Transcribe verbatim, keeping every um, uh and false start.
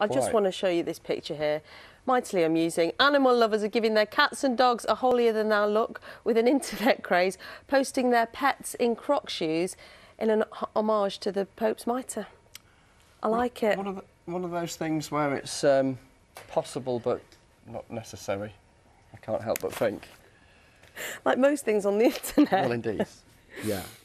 I just Quite. want to show you this picture here. Mightily amusing. Animal lovers are giving their cats and dogs a holier-than-thou look with an internet craze, posting their pets in croc shoes in an homage to the Pope's mitre. I like it. One of, the, one of those things where it's um, possible but not necessary. I can't help but think. Like most things on the internet. Well, indeed. Yeah.